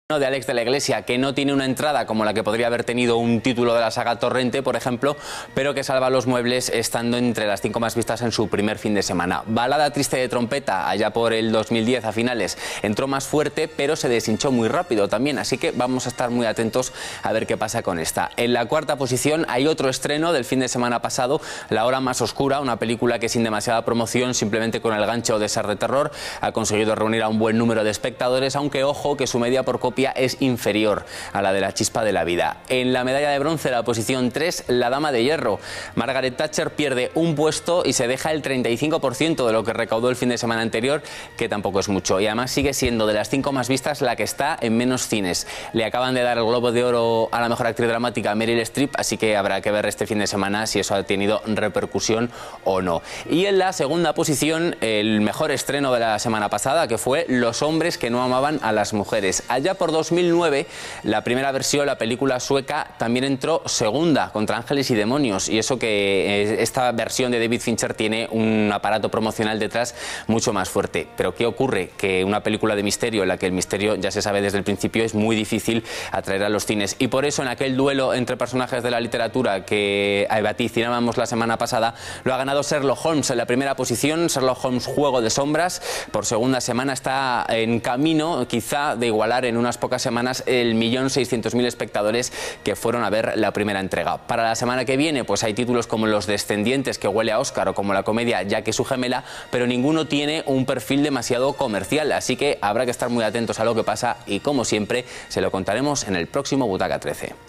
De Alex de la Iglesia, que no tiene una entrada como la que podría haber tenido un título de la saga Torrente, por ejemplo, pero que salva los muebles estando entre las 5 más vistas en su primer fin de semana. Balada triste de trompeta, allá por el 2010 a finales, entró más fuerte, pero se deshinchó muy rápido también, así que vamos a estar muy atentos a ver qué pasa con esta. En la cuarta posición hay otro estreno del fin de semana pasado, La hora más oscura, una película que sin demasiada promoción, simplemente con el gancho de ser de terror, ha conseguido reunir a un buen número de espectadores, aunque ojo que su media por copia es inferior a la de La chispa de la vida. En la medalla de bronce, la posición 3, La dama de hierro. Margaret Thatcher pierde un puesto y se deja el 35% de lo que recaudó el fin de semana anterior, que tampoco es mucho. Y además sigue siendo de las 5 más vistas la que está en menos cines. Le acaban de dar el Globo de Oro a la mejor actriz dramática, Meryl Streep, así que habrá que ver este fin de semana si eso ha tenido repercusión o no. Y en la segunda posición, el mejor estreno de la semana pasada, que fue Los hombres que no amaban a las mujeres. Allá por 2009, la primera versión, la película sueca, también entró segunda contra Ángeles y Demonios, y eso que esta versión de David Fincher tiene un aparato promocional detrás mucho más fuerte. Pero ¿qué ocurre? Que una película de misterio, en la que el misterio ya se sabe desde el principio, es muy difícil atraer a los cines, y por eso en aquel duelo entre personajes de la literatura que vaticinábamos la semana pasada, lo ha ganado Sherlock Holmes en la primera posición. Sherlock Holmes, Juego de sombras, por segunda semana está en camino quizá de igualar en unas pocas semanas el 1.600.000 espectadores que fueron a ver la primera entrega. Para la semana que viene pues hay títulos como Los descendientes, que huele a Oscar, o como la comedia Jack y su gemela, pero ninguno tiene un perfil demasiado comercial, así que habrá que estar muy atentos a lo que pasa y, como siempre, se lo contaremos en el próximo Butaca 13.